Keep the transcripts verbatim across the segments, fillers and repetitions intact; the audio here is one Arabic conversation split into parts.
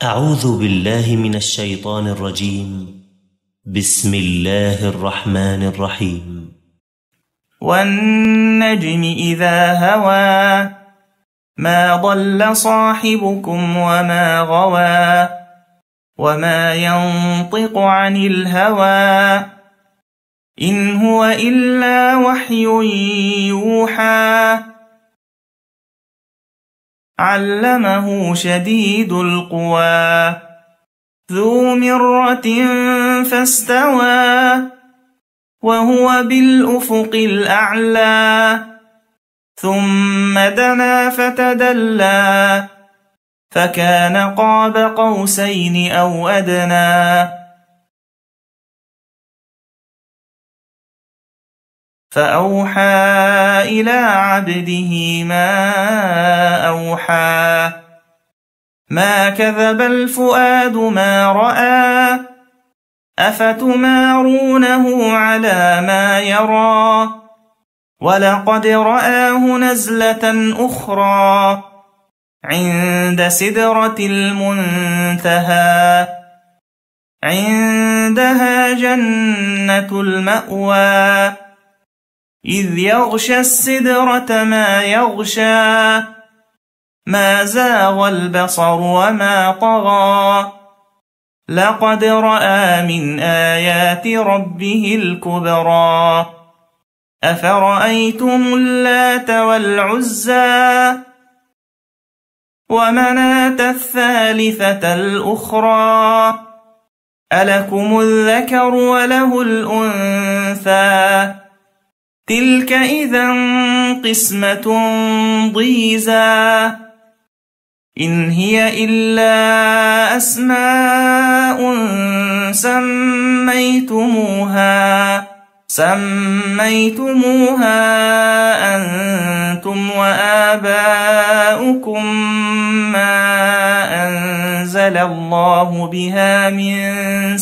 أعوذ بالله من الشيطان الرجيم. بسم الله الرحمن الرحيم. والنجم إذا هوى ما ضل صاحبكم وما غوى وما ينطق عن الهوى إن هو إلا وحي يوحى علمه شديد القوى ذو مرة فاستوى وهو بالأفق الأعلى ثم دنا فتدلى فكان قاب قوسين أو أدنى فأوحى إلى عبده ما أوحى ما كذب الفؤاد ما رأى أفتمارونه على ما يرى ولقد رآه نزلة أخرى عند سدرة المنتهى عندها جنة المأوى إذ يغشى السدرة ما يغشى ما زاغ البصر وما طغى لقد رأى من آيات ربه الكبرى أفرأيتم اللات والعزى ومناة الثالثة الأخرى ألكم الذكر وله الأنثى تلك إذا قسمة ضيزى إن هي إلا أسماء سميتموها سميتموها أنتم وآباؤكم ما أنزل الله بها من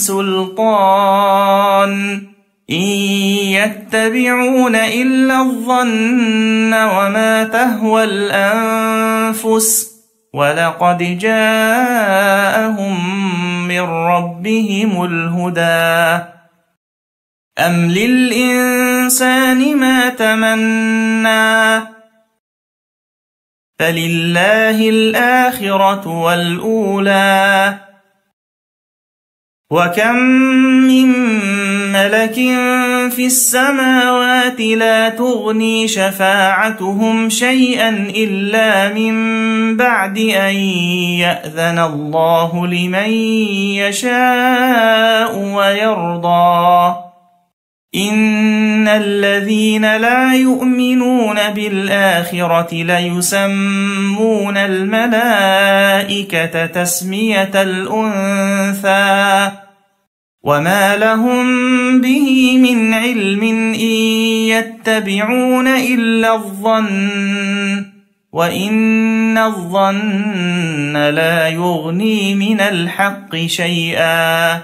سلطان إن يتبعون إلا الظن وما تهوى الأنفس ولقد جاءهم من ربهم الهدى أم للإنسان ما تمنى فلله الآخرة والأولى وكم من ملك في السماوات لا تغني شفاعتهم شيئا إلا من بعد أن يأذن الله لمن يشاء ويرضى إن الذين لا يؤمنون بالآخرة ليسمون الملائكة تسمية الأنثى وما لهم به من علم إن يتبعون إلا الظن وإن الظن لا يغني من الحق شيئا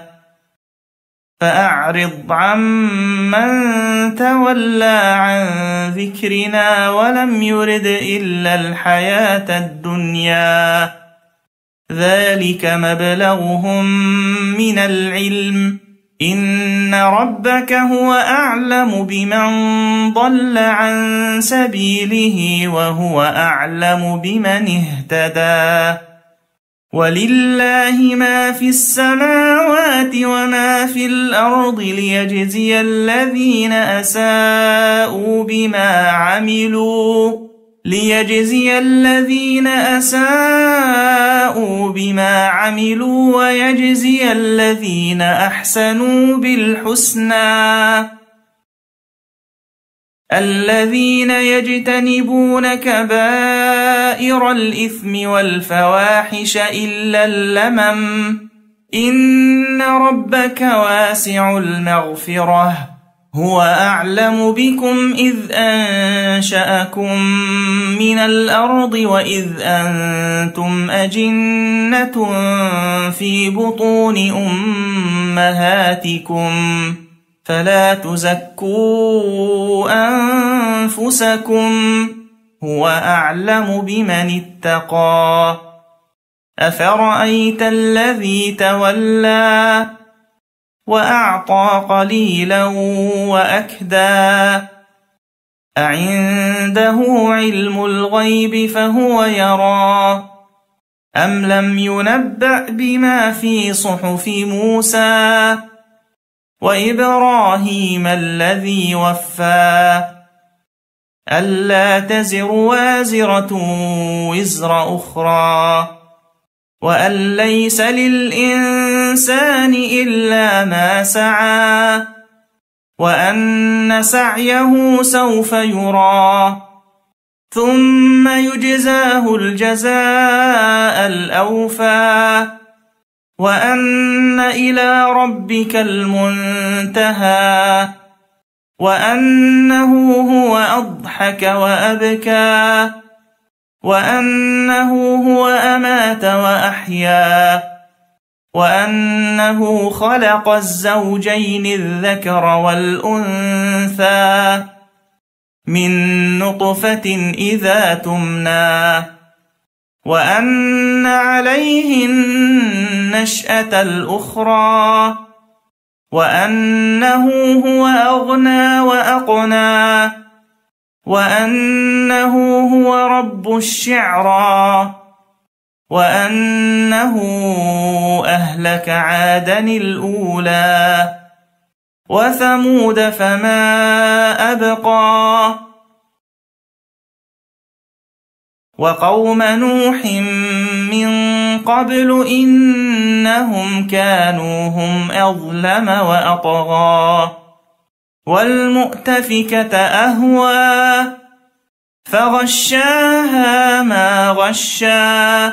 فأعرض عمن تولى عن ذكرنا ولم يرد إلا الحياة الدنيا ذلك مبلغهم من العلم إن ربك هو أعلم بمن ضل عن سبيله وهو أعلم بمن اهتدى ولله ما في السماوات وما في الأرض ليجزي الذين أساءوا بما عملوا ليجزي الذين أساءوا بما عملوا ويجزي الذين أحسنوا بالحسنى الذين يجتنبون كبائر الإثم والفواحش إلا اللمم إن ربك واسع المغفرة هو أعلم بكم إذ أنشأكم من الأرض وإذ أنتم أجنة في بطون أمهاتكم فلا تزكوا أنفسكم هو أعلم بمن اتقى أفرأيت الذي تولى وأعطى قليلا وأكدى أعنده علم الغيب فهو يرى أم لم ينبأ بما في صحف موسى وإبراهيم الذي وفى ألا تزر وازرة وزر أخرى وأن ليس للإنسان إلا ما سعى وأن سعيه سوف يرى ثم يجزاه الجزاء الأوفى وأن إلى ربك المنتهى وأنه هو أضحك وأبكى وأنه هو أمات وأحيا وأنه خلق الزوجين الذكر والأنثى من نطفة إذا تمنى وأن عليه النشأة الأخرى وأنه هو أغنى وأقنى وأنه هو رب الشعرى وأنه أهلك عادا الأولى وثمود فما أبقى وقوم نوح من قبل إنهم كانوا هم أظلم وأطغى والمؤتفكة أهوى فغشاها ما غشى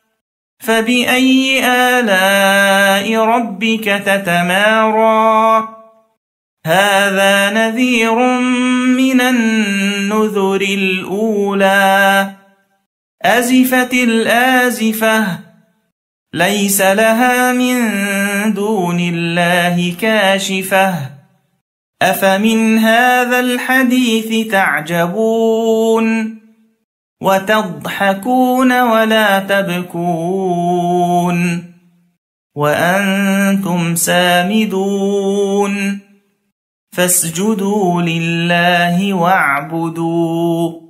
فبأي آلاء ربك تتمارى هذا نذير من النذر الأولى أزفت الآزفة ليس لها من دون الله كاشفة أفمن هذا الحديث تعجبون وتضحكون ولا تبكون وأنتم سامدون فاسجدوا لله واعبدوا